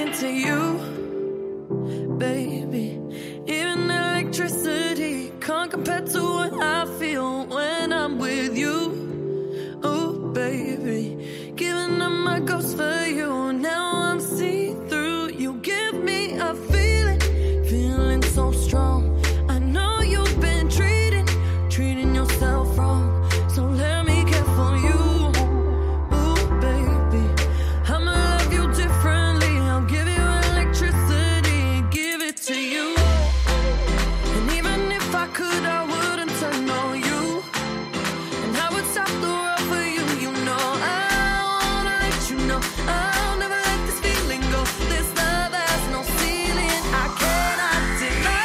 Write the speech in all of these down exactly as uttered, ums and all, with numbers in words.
into you, baby. Even electricity can't compare to what I feel when I'm with you. Oh, baby, giving up my ghost for you. Now I'm see-through. You give me a feeling, feeling so strong. I know you've been treating, treating yourself wrong. So let me care for you. Ooh, baby, I'ma love you differently. I'll give you electricity, give it to you. And even if I could, I wouldn't turn on you. And I would stop the world for you. You know I wanna let you know I'll never let this feeling go. This love has no ceiling, I cannot deny.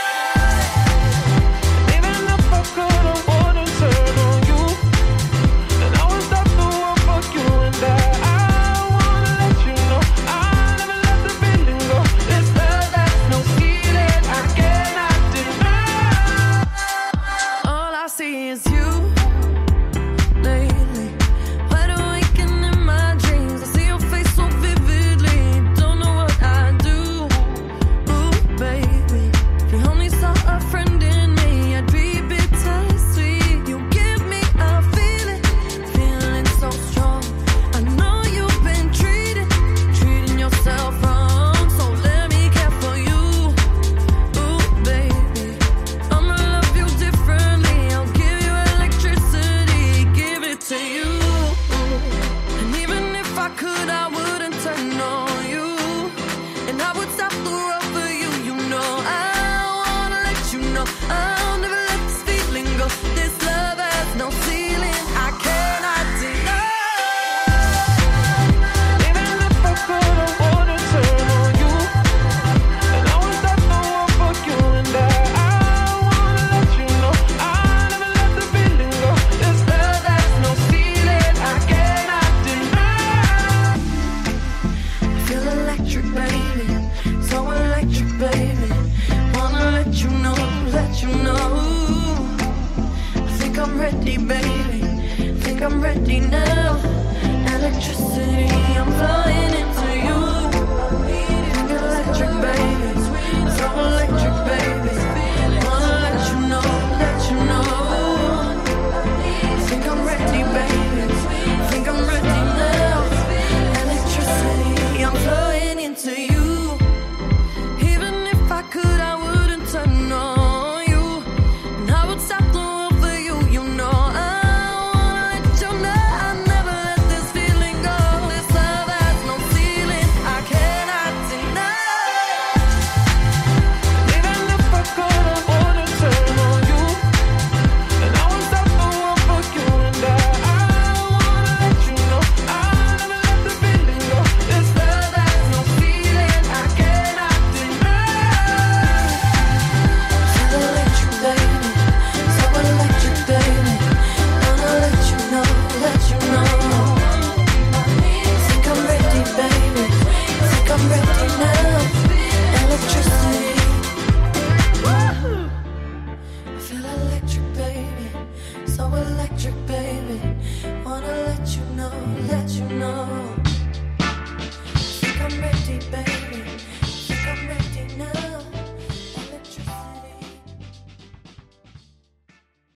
Even if I could, I wouldn't turn on you. And I would stop the world for you. And I, I wanna let you know I'll never let the feeling go. This love has no ceiling, I cannot deny. All I see is you lately. Wide awake and in my dreams, I see your face so vividly. Don't know what I do. Ooh, baby, if you only saw a friend in me, I'd be bittersweet. You give me a feeling, feeling so strong. I know you've been treating, treating yourself wrong. So let me care for you. Ooh, baby, I'ma love you differently. I'll give you electricity, give it to you. And even if I could, I wouldn't turn on you. And I would stop the world for you. You know I wanna let you know I'll never let this feeling go. This love has no ceiling, I cannot deny. Even if I could, I wouldn't turn on you. And I would stop the world for you. And I, I wanna let you know I'll never let the feeling go. This love has no ceiling, I cannot deny. I feel electric, baby, so electric, baby. Wanna let you know, let you know. I think I'm ready, baby, think I'm ready now. Electricity, I'm flying into you. Think electric, baby, so electric, baby. Wanna let you know, let you know. Think I'm ready, baby, think I'm ready now. Electricity, I'm flying into you. Even if I could, I wouldn't turn on you. And I would stop the world for you. You know I wanna let you know I'll never let this feeling go. This love has no ceiling, I cannot deny. Even if I could, I wouldn't turn on you. And I would stop the world for you. And I, I wanna let you know I'll never let the feeling go. This love has no ceiling, I cannot deny. Feel electric, baby, so electric, baby. Wanna let you know, let you know. Think I'm ready, baby, think I'm ready now. Electricity. I feel electric, baby, so electric, baby. Wanna let you know, let you know. Think I'm ready, baby.